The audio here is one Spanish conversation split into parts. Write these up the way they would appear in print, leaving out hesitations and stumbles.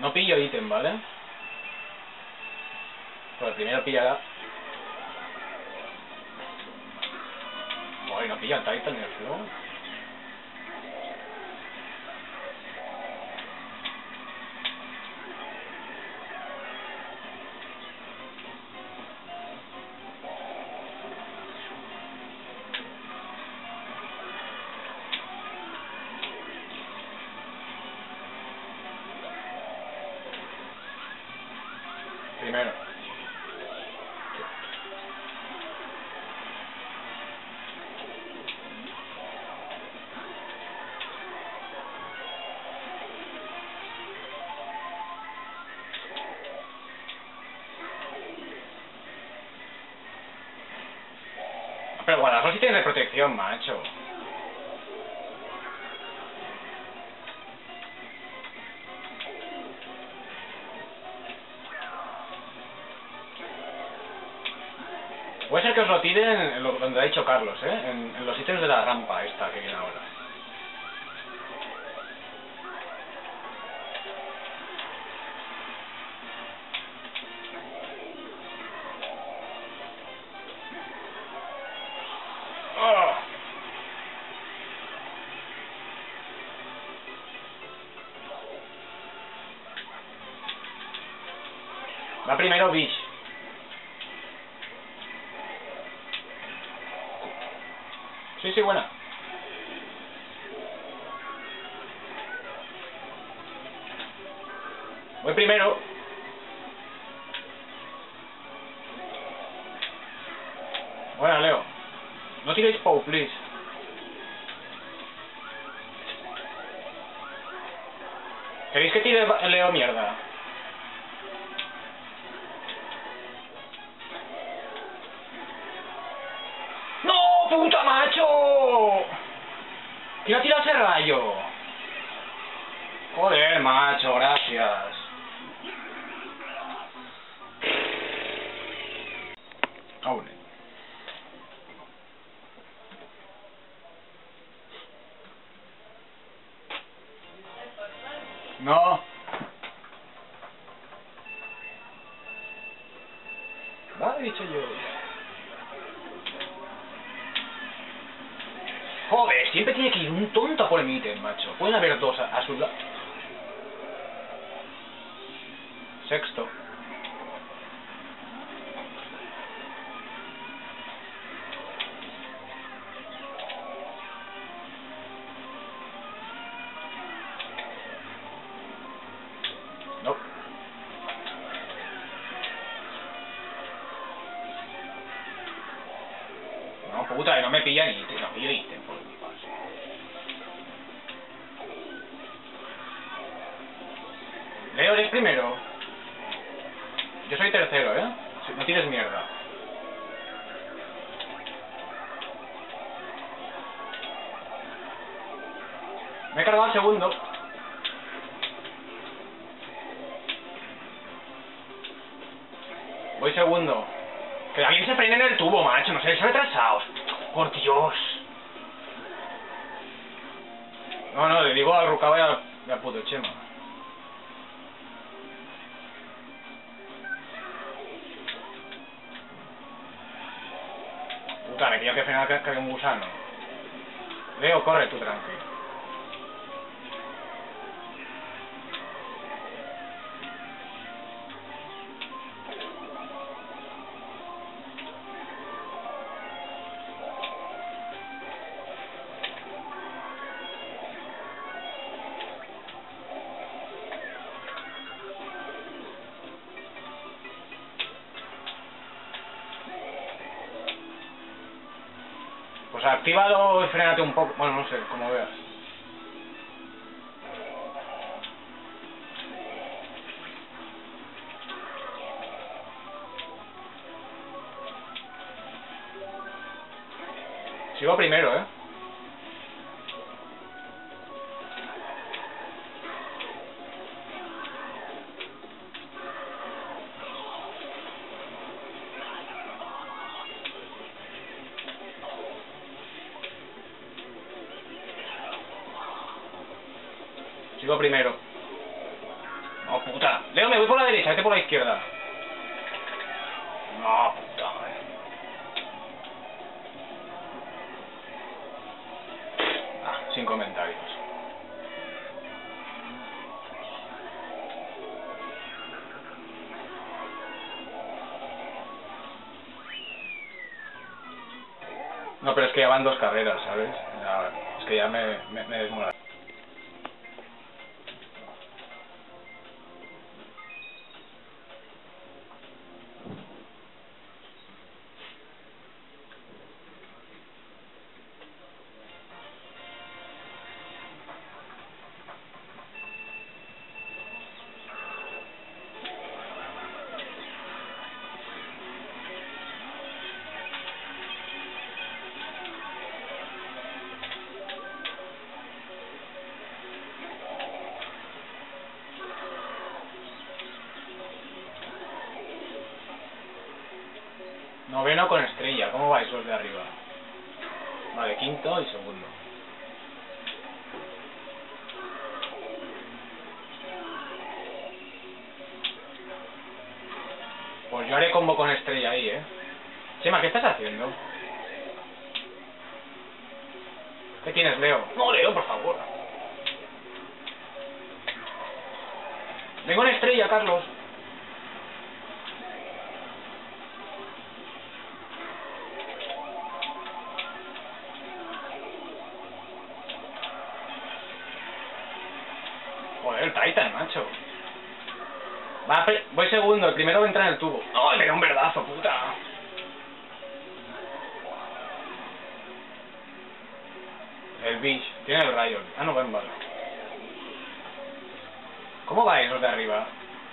No pillo ítem, ¿vale? Pues el primero pillará. Uy, no pilla el Titan ni el Flow. Primero. Pero guardadlo si tienes de protección, macho. Puede ser que os lo tiren en donde ha dicho Carlos, en los ítems de la rampa esta que viene ahora. ¡Oh! Va primero Bish. Sí, sí, buena. Voy primero. Buena, Leo. No tiréis Pau, please. ¿Queréis que tire Leo mierda? ¡No, puta macho! ¿Quién ha tirado ese rayo? Joder, macho, gracias. Aún. No. Vale, dicho yo. Joder, siempre tiene que ir un tonto a por el ítem, macho. Pueden haber dos a su lado. Sexto. No. No, puta, que no me pilla ni ítem. No pillo ítem por mi paso. Leo, eres primero. Yo soy tercero, no tienes mierda. Me he cargado el segundo. Voy segundo. Que alguien se frene en el tubo, macho. No sé, son retrasados. Por Dios. No, le digo al Rucaba y al puto Chema. Puta, me tengo que frenar que hay un gusano. Leo, corre tú tranquilo. Pues actívalo y frénate un poco. Bueno, no sé, como veas. Sigo primero, Sigo primero. No, puta. Leo, me voy por la derecha, vete por la izquierda. No, puta madre. Sin comentarios. No, pero es que ya van 2 carreras, ¿sabes? Ya, es que ya me desmola. Noveno con estrella, ¿cómo vais los de arriba? Vale, quinto y segundo. Pues yo haré combo con estrella ahí, ¿eh? Chema, ¿qué estás haciendo? ¿Qué tienes, Leo? No, Leo, por favor. Vengo en estrella, Carlos. Joder, el Titan, macho. Va, voy segundo, el primero va a entrar en el tubo. ¡Oh, le da un verdazo, puta! El Bish, tiene el rayo. Ah, no, va en bala. ¿Cómo va esos de arriba?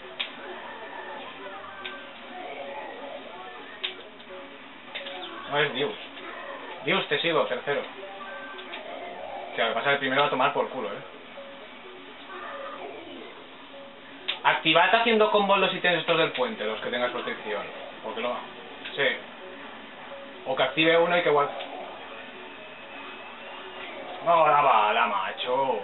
No es Dios. Dios, te sigo, tercero. O sea, lo que pasa es que el primero va a tomar por culo, Activad haciendo combos los ítems estos del puente, los que tengas protección. Porque no. Sí. O que active uno y que igual. No, la bala, macho.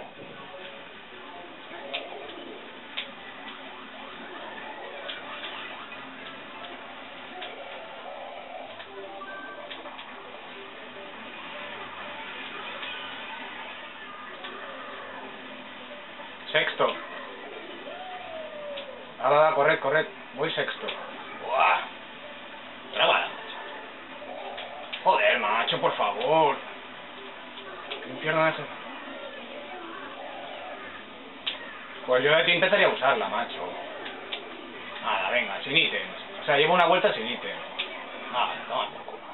Sexto. Va, corred. Voy sexto. Buah. La bala, macho. Joder, macho, por favor. ¿Qué infierno es ese? Pues yo de ti empezaría a usarla, macho. Nada, venga, sin ítems. O sea, llevo una vuelta sin ítems. Nada, toma por culo.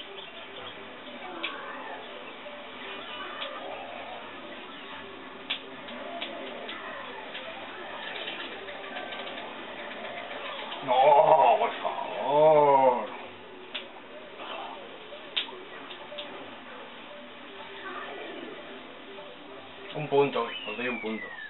No, por favor. Un punto, os doy un punto.